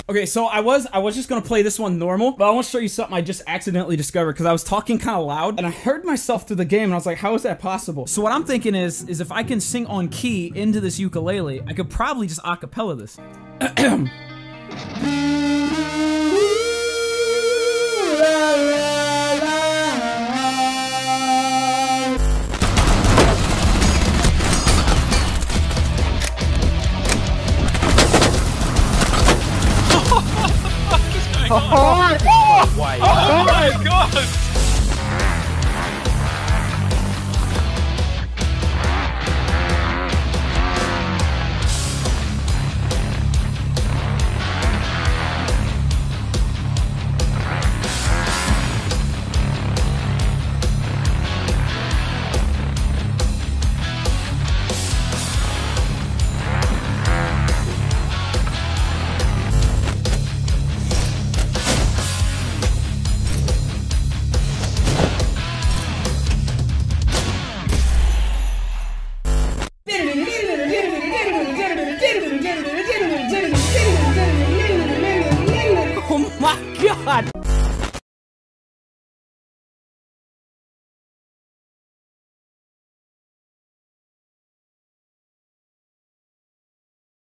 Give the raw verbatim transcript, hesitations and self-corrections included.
Okay, so I was I was just gonna play this one normal, but I want to show you something I just accidentally discovered because I was talking kind of loud and I heard myself through the game and I was like, how is that possible? So what I'm thinking is, is if I can sing on key into this ukulele, I could probably just acapella this. Oh my god! Oh my god!